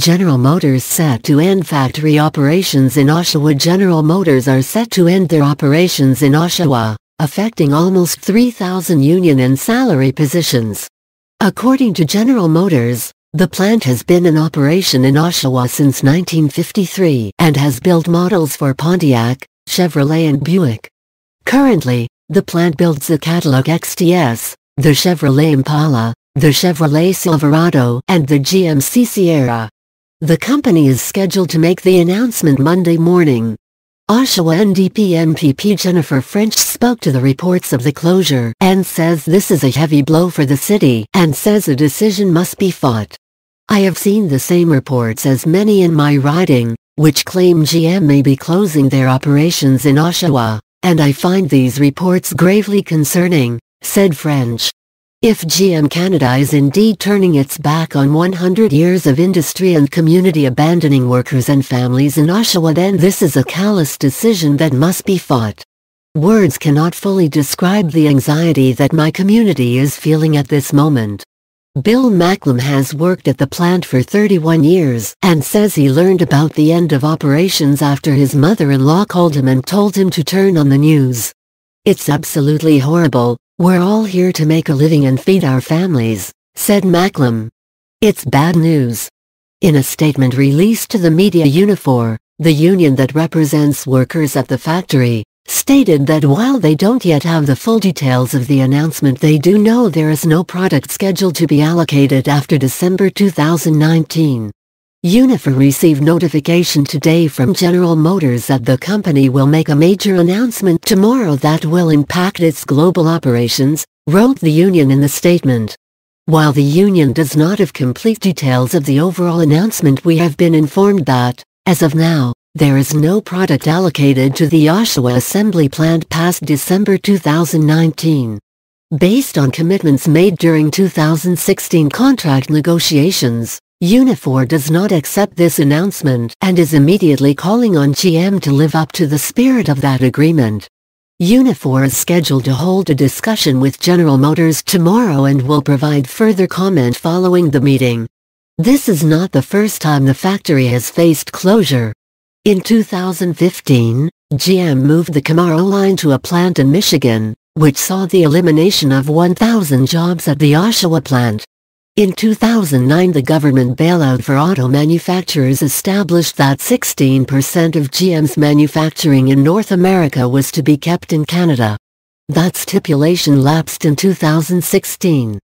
General Motors set to end factory operations in Oshawa. General Motors are set to end their operations in Oshawa, affecting almost 3,000 union and salary positions. According to General Motors, the plant has been in operation in Oshawa since 1953 and has built models for Pontiac, Chevrolet and Buick. Currently, the plant builds the Cadillac XTS, the Chevrolet Impala, the Chevrolet Silverado and the GMC Sierra. The company is scheduled to make the announcement Monday morning. Oshawa NDP MPP Jennifer French spoke to the reports of the closure and says this is a heavy blow for the city and says a decision must be fought. I have seen the same reports as many in my riding, which claim GM may be closing their operations in Oshawa, and I find these reports gravely concerning, said French. If GM Canada is indeed turning its back on 100 years of industry and community abandoning workers and families in Oshawa, then this is a callous decision that must be fought. Words cannot fully describe the anxiety that my community is feeling at this moment. Bill Macklem has worked at the plant for 31 years and says he learned about the end of operations after his mother-in-law called him and told him to turn on the news. It's absolutely horrible. We're all here to make a living and feed our families, said Macklem. It's bad news. In a statement released to the media, Unifor, the union that represents workers at the factory, stated that while they don't yet have the full details of the announcement, they do know there is no product scheduled to be allocated after December 2019. Unifor received notification today from General Motors that the company will make a major announcement tomorrow that will impact its global operations, wrote the union in the statement. While the union does not have complete details of the overall announcement, we have been informed that, as of now, there is no product allocated to the Oshawa assembly plant past December 2019. Based on commitments made during 2016 contract negotiations, Unifor does not accept this announcement and is immediately calling on GM to live up to the spirit of that agreement. Unifor is scheduled to hold a discussion with General Motors tomorrow and will provide further comment following the meeting. This is not the first time the factory has faced closure. In 2015, GM moved the Camaro line to a plant in Michigan, which saw the elimination of 1,000 jobs at the Oshawa plant. In 2009, the government bailout for auto manufacturers established that 16% of GM's manufacturing in North America was to be kept in Canada. That stipulation lapsed in 2016.